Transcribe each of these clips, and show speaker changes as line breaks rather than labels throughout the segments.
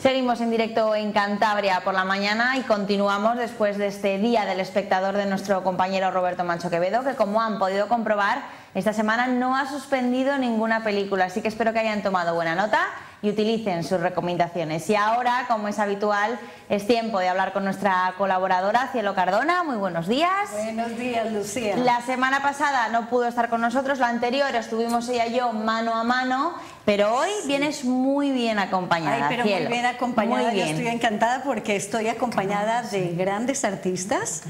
Seguimos en directo en Cantabria por la mañana y continuamos después de este Día del Espectador de nuestro compañero Roberto Mancho Quevedo, que como han podido comprobar, esta semana no ha suspendido ninguna película, así que espero que hayan tomado buena nota y utilicen sus recomendaciones. Y ahora, como es habitual, es tiempo de hablar con nuestra colaboradora Cielo Cardona. Muy buenos días.
Buenos días, Lucía.
La semana pasada no pudo estar con nosotros, la anterior estuvimos ella y yo mano a mano, pero hoy vienes muy bien acompañada.
Ay, pero
Cielo.
muy bien acompañada.
Muy bien.
Yo estoy encantada porque estoy acompañada de grandes artistas.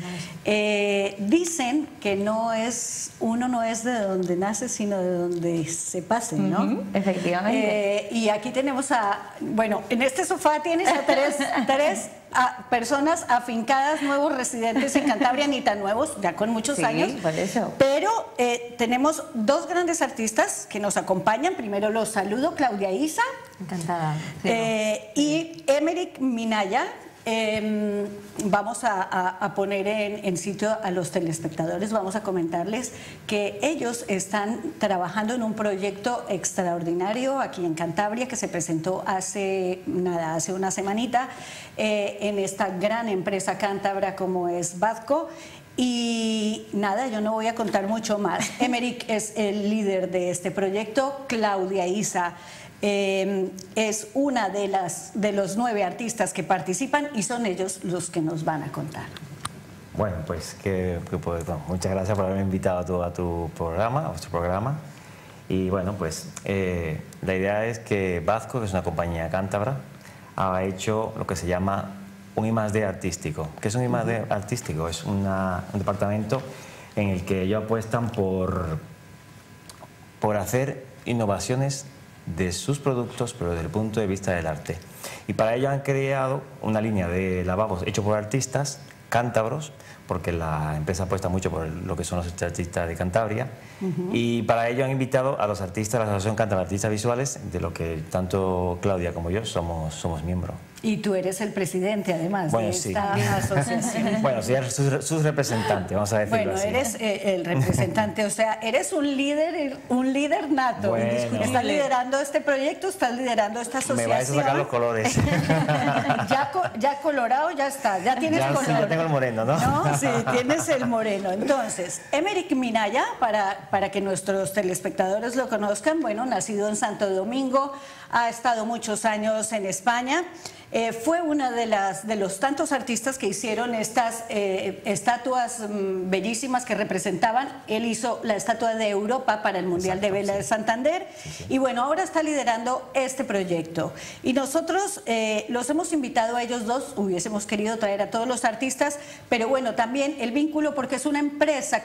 Dicen que uno no es de donde nace, sino de donde se pase, ¿no?
Efectivamente.
Y aquí tenemos bueno, en este sofá tienes a tres personas afincadas, nuevos residentes en Cantabria, ni tan nuevos, ya con muchos años.
Por eso.
Pero tenemos dos grandes artistas que nos acompañan. Primero los saludo, Claudia Isa.
Encantada.
Y Emerick Minaya. Vamos a poner en sitio a los telespectadores, vamos a comentarles que ellos están trabajando en un proyecto extraordinario aquí en Cantabria que se presentó hace una semanita en esta gran empresa cántabra como es Bazco. Y nada, yo no voy a contar mucho más. Emerick es el líder de este proyecto, Claudia Isa es una de los 9 artistas que participan y son ellos los que nos van a contar.
Bueno, pues muchas gracias por haberme invitado a tu programa, a vuestro programa. Y bueno, pues la idea es que Bazco, que es una compañía cántabra, ha hecho lo que se llama un I+D artístico. ¿Qué es un I+D artístico? Es un departamento en el que ellos apuestan por hacer innovaciones de sus productos, pero desde el punto de vista del arte. Y para ello han creado una línea de lavabos hecho por artistas cántabros, porque la empresa apuesta mucho por lo que son los artistas de Cantabria, y para ello han invitado a los artistas de la Asociación Cántabra de Artistas Visuales, de lo que tanto Claudia como yo somos miembros.
Y tú eres el presidente, además,
bueno,
de esta asociación.
Bueno, soy sus representantes, vamos a decirlo así.
Bueno, eres el representante, o sea, eres un líder nato.
Bueno.
Estás liderando este proyecto, estás liderando esta asociación.
Me vais a sacar los colores.
ya colorado, ya está, ya tienes color.
Sí, ya tengo el moreno, ¿no?
Sí, tienes el moreno. Entonces, Emerick Minaya, para que nuestros telespectadores lo conozcan, bueno, nacido en Santo Domingo, ha estado muchos años en España. Fue una de los tantos artistas que hicieron estas estatuas bellísimas que representaban. Él hizo la estatua de Europa para el Mundial de Vela de Santander. Y bueno, ahora está liderando este proyecto. Y nosotros los hemos invitado a ellos dos, hubiésemos querido traer a todos los artistas, pero bueno, también el vínculo porque es una empresa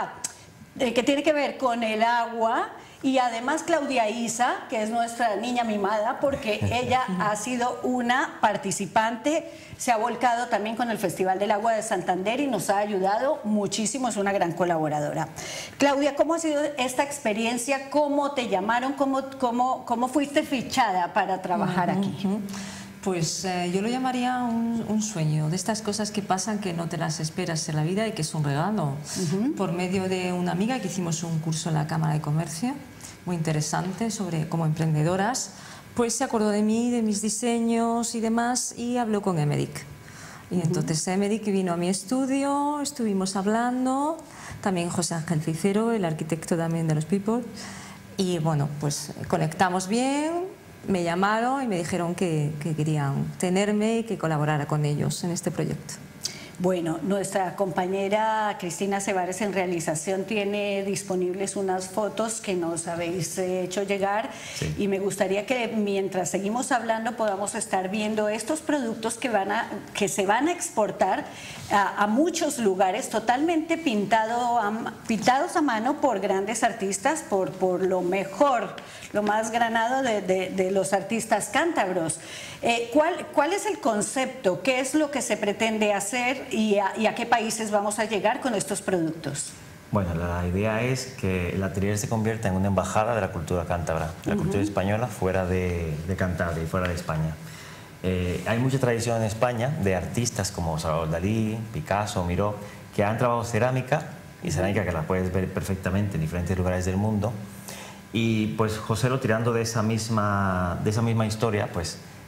que tiene que ver con el agua. Y además Claudia Isa, que es nuestra niña mimada, porque ella ha sido una participante, se ha volcado también con el Festival del Agua de Santander y nos ha ayudado muchísimo, es una gran colaboradora. Claudia, ¿cómo ha sido esta experiencia? ¿Cómo te llamaron? ¿Cómo fuiste fichada para trabajar aquí?
Pues yo lo llamaría un sueño, de estas cosas que pasan que no te las esperas en la vida y que es un regalo. Por medio de una amiga que hicimos un curso en la Cámara de Comercio, muy interesante, sobre como emprendedoras, pues se acordó de mí, de mis diseños y demás, y habló con Emerick. Y entonces Emerick vino a mi estudio, estuvimos hablando, también José Ángel Cicero, el arquitecto también de los People, y bueno, pues conectamos bien. Me llamaron y me dijeron que querían tenerme y que colaborara con ellos en este proyecto.
Bueno, nuestra compañera Cristina Cebares en realización tiene disponibles unas fotos que nos habéis hecho llegar, sí. Y me gustaría que mientras seguimos hablando podamos estar viendo estos productos que se van a exportar a muchos lugares, totalmente pintados a mano por grandes artistas, por lo mejor, lo más granado de los artistas cántabros. ¿Cuál es el concepto? ¿Qué es lo que se pretende hacer y a qué países vamos a llegar con estos productos?
Bueno, la idea es que el atelier se convierta en una embajada de la cultura cántabra, de la cultura española fuera de Cantabria y fuera de España. Hay mucha tradición en España de artistas como Salvador Dalí, Picasso, Miró, que han trabajado cerámica, y cerámica que la puedes ver perfectamente en diferentes lugares del mundo. Y pues Joselo, tirando de esa misma historia, pues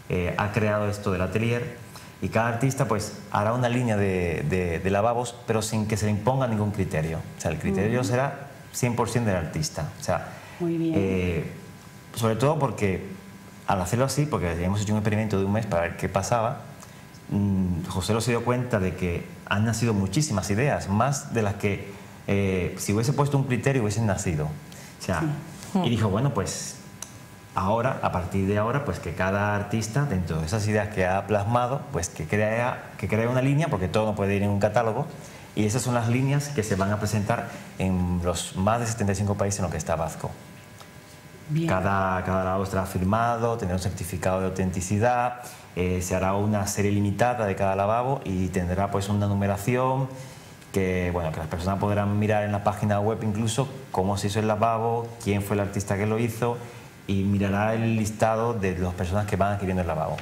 ha creado esto del atelier, y cada artista pues hará una línea de lavabos, pero sin que se le imponga ningún criterio. O sea, el criterio será 100% del artista. O sea,
muy bien.
Sobre todo porque al hacerlo así, porque ya hemos hecho un experimento de un mes para ver qué pasaba, José se dio cuenta de que han nacido muchísimas ideas, más de las que si hubiese puesto un criterio hubiesen nacido. O sea, y dijo, bueno, pues ahora, a partir de ahora, pues que cada artista, dentro de esas ideas que ha plasmado, pues que crea una línea, porque todo no puede ir en un catálogo, y esas son las líneas que se van a presentar en los más de 75 países en los que está Vazco.
Bien.
Cada lavabo estará firmado, tendrá un certificado de autenticidad, se hará una serie limitada de cada lavabo y tendrá pues una numeración que, bueno, que las personas podrán mirar en la página web incluso cómo se hizo el lavabo, quién fue el artista que lo hizo, y mirará el listado de las personas que van adquiriendo el lavabo.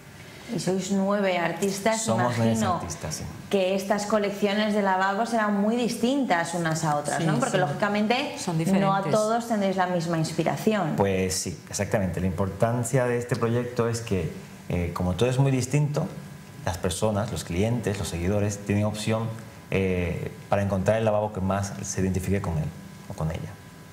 Y sois 9 artistas,
Somos 9
imagino
artistas, sí.
que estas colecciones de lavabos serán muy distintas unas a otras,
Sí,
¿no? Porque
sí.
lógicamente
Son
no a
diferentes.
todos tendréis la misma inspiración.
Pues sí, exactamente. La importancia de este proyecto es que, como todo es muy distinto, las personas, los clientes, los seguidores, tienen opción para encontrar el lavabo que más se identifique con él o con ella.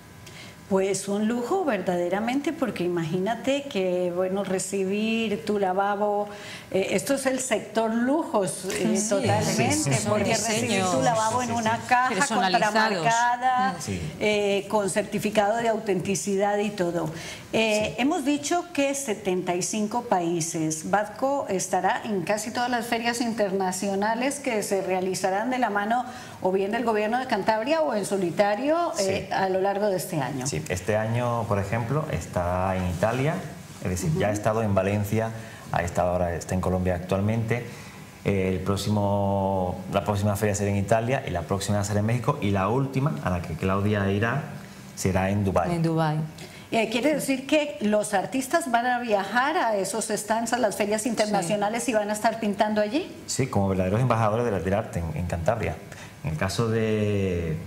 Pues un lujo verdaderamente, porque imagínate que, bueno, recibir tu lavabo, esto es el sector lujos totalmente,
sí.
porque
Son
recibir
diseños,
tu lavabo en una caja
personalizados.
contramarcada,
Sí.
con certificado de autenticidad y todo. Hemos dicho que 75 países. Vazco estará en casi todas las ferias internacionales que se realizarán de la mano o bien del gobierno de Cantabria o en solitario a lo largo de este año.
Sí, este año, por ejemplo, está en Italia, es decir, ya ha estado en Valencia, ahora está en Colombia actualmente. La próxima feria será en Italia y la próxima será en México, y la última, a la que Claudia irá, será en Dubái.
En Dubái.
Quiere decir que los artistas van a viajar a esos stands, a las ferias internacionales y van a estar pintando allí.
Sí, como verdaderos embajadores del arte en Cantabria. En el caso de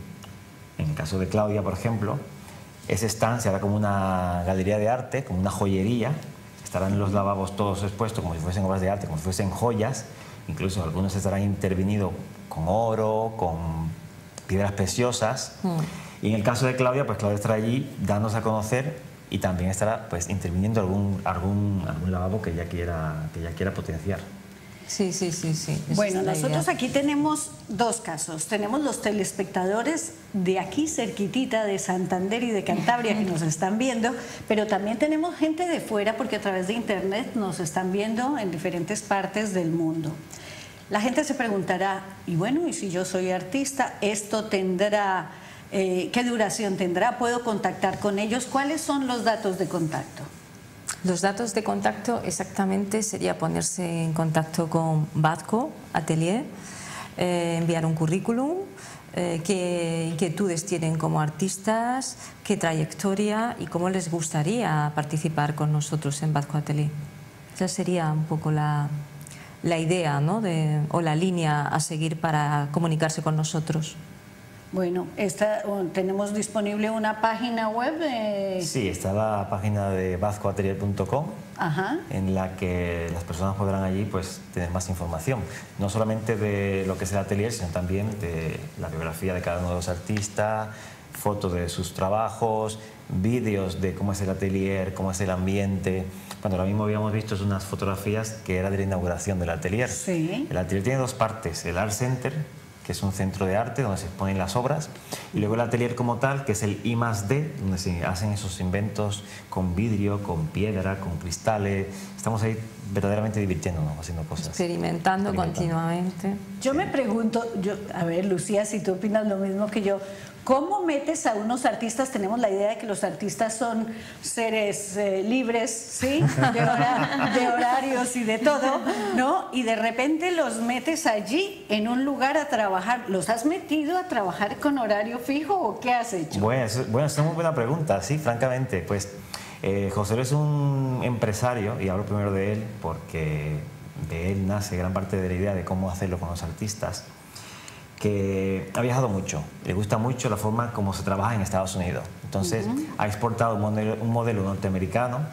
Claudia, por ejemplo, ese stand se hará como una galería de arte, como una joyería. Estarán los lavabos todos expuestos como si fuesen obras de arte, como si fuesen joyas. Incluso algunos estarán intervenidos con oro, con piedras preciosas. Y en el caso de Claudia, pues Claudia estará allí dándose a conocer y también estará pues interviniendo algún lavabo que ella quiera potenciar.
Sí. Esa
Bueno,
es la
nosotros
idea.
aquí tenemos dos casos. Tenemos los telespectadores de aquí cerquitita de Santander y de Cantabria que nos están viendo, pero también tenemos gente de fuera porque a través de internet nos están viendo en diferentes partes del mundo. La gente se preguntará, y bueno, y si yo soy artista, ¿esto tendrá, qué duración tendrá? ¿Puedo contactar con ellos? ¿Cuáles son los datos de contacto?
Los datos de contacto exactamente sería ponerse en contacto con Vazco Atelier, enviar un currículum, qué inquietudes tienen como artistas, qué trayectoria y cómo les gustaría participar con nosotros en Vazco Atelier. Esa sería un poco la idea, ¿no? o la línea a seguir para comunicarse con nosotros.
Bueno, tenemos disponible una página web.
Sí, está la página de vazcoatelier.com, en la que las personas podrán allí pues tener más información, no solamente de lo que es el atelier, sino también de la biografía de cada uno de los artistas, fotos de sus trabajos, vídeos de cómo es el atelier, cómo es el ambiente. Bueno, ahora mismo habíamos visto unas fotografías que era de la inauguración del atelier.
Sí.
El atelier tiene dos partes: el Art Center, que es un centro de arte donde se exponen las obras, y luego el atelier como tal, que es el I+D, donde se hacen esos inventos con vidrio, con piedra, con cristales. Estamos ahí verdaderamente divirtiéndonos, haciendo cosas.
Experimentando continuamente.
Yo me pregunto, a ver, Lucía, si tú opinas lo mismo que yo, ¿cómo metes a unos artistas? Tenemos la idea de que los artistas son seres libres, ¿sí? De horarios y de todo, ¿no? Y de repente los metes allí en un lugar a trabajar. ¿Los has metido a trabajar con horario fijo o qué has hecho?
Bueno, esa es una muy buena pregunta, sí, francamente. Pues José Luis es un empresario, y hablo primero de él porque de él nace gran parte de la idea de cómo hacerlo con los artistas, que ha viajado mucho, le gusta mucho la forma como se trabaja en Estados Unidos. Entonces ha exportado un modelo norteamericano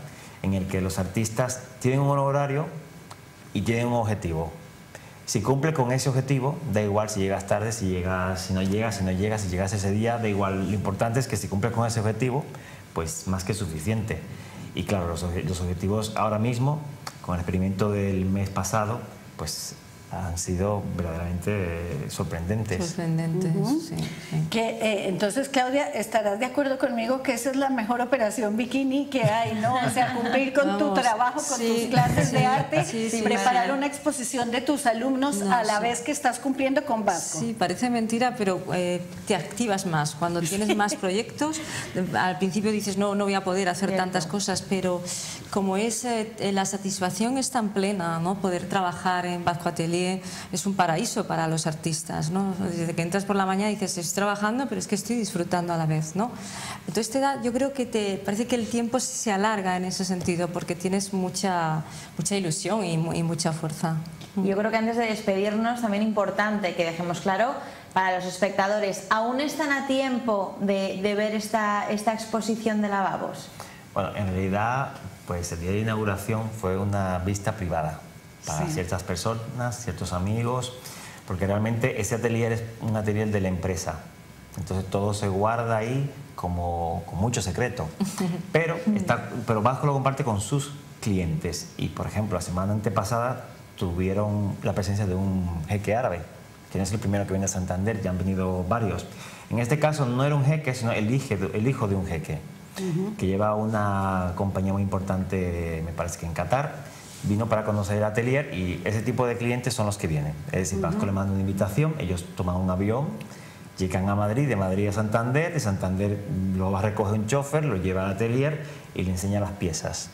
en el que los artistas tienen un horario y tienen un objetivo. Si cumple con ese objetivo, da igual si llegas tarde, si no llegas, si llegas ese día, da igual. Lo importante es que si cumple con ese objetivo, pues más que suficiente. Y claro, los objetivos ahora mismo, con el experimento del mes pasado, pues han sido verdaderamente sorprendentes.
Sorprendentes, sí.
Entonces, Claudia, estarás de acuerdo conmigo que esa es la mejor operación bikini que hay, ¿no? O sea, cumplir con tu trabajo, con tus clases de arte, preparar una exposición de tus alumnos a la vez que estás cumpliendo con Vasco.
Sí, parece mentira, pero te activas más. Cuando tienes más proyectos, al principio dices, no voy a poder hacer tantas cosas, pero como es la satisfacción es tan plena, ¿no? Poder trabajar en Vasco Atelier es un paraíso para los artistas, ¿no? Desde que entras por la mañana dices, estoy trabajando, pero es que estoy disfrutando a la vez, ¿no? Entonces yo creo que te parece que el tiempo se alarga en ese sentido, porque tienes mucha ilusión y mucha fuerza.
Yo creo que antes de despedirnos, también importante que dejemos claro para los espectadores, ¿aún están a tiempo de ver esta exposición de lavabos?
Bueno, en realidad, pues el día de inauguración fue una vista privada para ciertas personas, ciertos amigos, porque realmente ese atelier es un atelier de la empresa. Entonces todo se guarda ahí como con mucho secreto. Pero Vasco lo comparte con sus clientes. Y, por ejemplo, la semana antepasada tuvieron la presencia de un jeque árabe, que no es el primero que viene a Santander, ya han venido varios. En este caso no era un jeque, sino el hijo de un jeque, que lleva una compañía muy importante, me parece que en Qatar. Vino para conocer el atelier y ese tipo de clientes son los que vienen. Es decir, Vasco le manda una invitación, ellos toman un avión, llegan a Madrid, de Madrid a Santander, de Santander lo va a recoger un chofer, lo lleva al atelier y le enseña las piezas.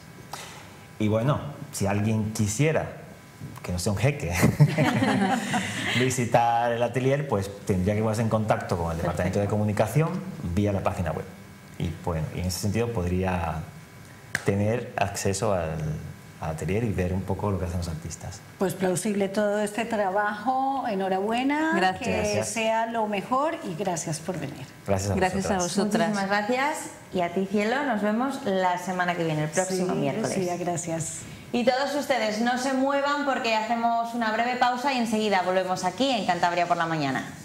Y bueno, si alguien quisiera, que no sea un jeque, visitar el atelier, pues tendría que ponerse en contacto con el departamento de comunicación vía la página web. Y bueno, y en ese sentido podría tener acceso al atelier y ver un poco lo que hacen los artistas.
Pues plausible todo este trabajo, enhorabuena,
gracias.
Que sea lo mejor y gracias por venir.
Gracias a vosotras.
Muchísimas gracias y a ti, Cielo, nos vemos la semana que viene, el próximo miércoles.
Lucía, gracias.
Y todos ustedes no se muevan porque hacemos una breve pausa y enseguida volvemos aquí en Cantabria por la Mañana.